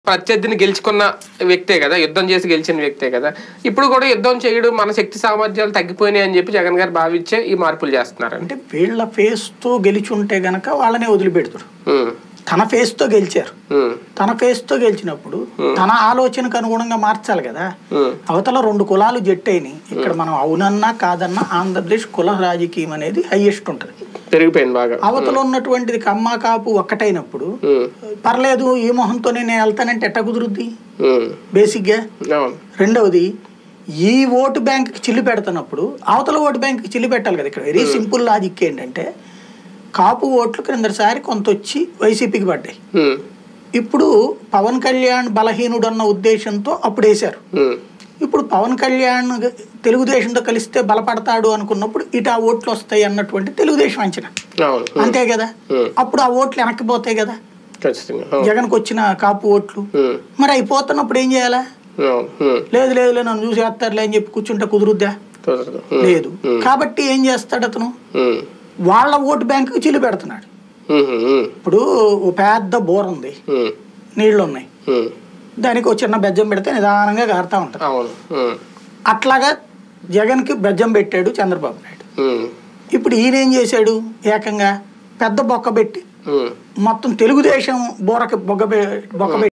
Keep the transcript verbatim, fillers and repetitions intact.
ప్రత్యర్థిని గెలుచుకున్న వ్యక్తే కదా, యుద్ధం చేసి గెలిచిన వ్యక్తే కదా. ఇప్పుడు కూడా యుద్ధం చేయడం మన శక్తి సామర్థ్యాలు తగ్గిపోయినాయి అని చెప్పి జగన్ గారు భావించే ఈ మార్పులు చేస్తున్నారు. అంటే వీళ్ళ ఫేస్ తో గెలిచి ఉంటే గనక వాళ్ళనే వదిలిపెడతారు. తన ఫేస్ తో గెలిచారు. తన ఫేస్ తో గెలిచినప్పుడు తన ఆలోచనకు అనుగుణంగా మార్చాలి కదా. అవతల రెండు కులాలు జట్టయినాయి. ఇక్కడ మనం అవునన్నా కాదన్నా ఆంధ్రప్రదేశ్ కుల రాజకీయం అనేది హైయెస్ట్ ఉంటది, పెరిగిపోయింది బాగా. అవతల ఉన్నటువంటిది కమ్మ కాపు ఒక్కటైనప్పుడు పర్లేదు ఈ మొహంతో నేను వెళ్తానంటే ఎట్ట కుదురుద్ది బేసిక్ గా. రెండవది ఈ ఓటు బ్యాంక్ చిల్లు పెడుతున్నప్పుడు అవతల ఓటు బ్యాంక్ చిల్లు పెట్టాలి కదా. ఇక్కడ వెరీ సింపుల్ లాజిక్ ఏంటంటే కాపు ఓట్లు క్రిందసారి కొంత వచ్చి వైసీపీకి పడ్డాయి. ఇప్పుడు పవన్ కళ్యాణ్ బలహీనుడు అన్న ఉద్దేశంతో అప్పుడు వేశారు. ఇప్పుడు పవన్ కళ్యాణ్ తెలుగుదేశంతో కలిస్తే బలపడతాడు అనుకున్నప్పుడు ఇటు ఆ ఓట్లు వస్తాయి అన్నటువంటి తెలుగుదేశం అంచనా, అంతే కదా. అప్పుడు ఆ ఓట్లు వెనక్కిపోతాయి కదా జగన్కి వచ్చిన కాపు ఓట్లు. మరి అయిపోతున్నప్పుడు ఏం చేయాలా? లేదు లేదు లేదు నన్ను చూసి వేస్తారులే అని చెప్పి కూర్చుంటే కుదురుద్దా? లేదు. కాబట్టి ఏం చేస్తాడు అతను, వాళ్ళ ఓటు బ్యాంకు చిల్లు పెడుతున్నాడు. ఇప్పుడు ఓ పెద్ద బోర్ ఉంది, నీళ్లు ఉన్నాయి, దానికి ఒక చిన్న బెజ్జం పెడితే నిదానంగా కారుతా ఉంటారు. అట్లాగా జగన్ కి బెజ్జం పెట్టాడు చంద్రబాబు నాయుడు. ఇప్పుడు ఈయన ఏం చేశాడు, ఏకంగా పెద్ద బొక్క పెట్టి మొత్తం తెలుగుదేశం బోరకి బొగ్గ బొక్క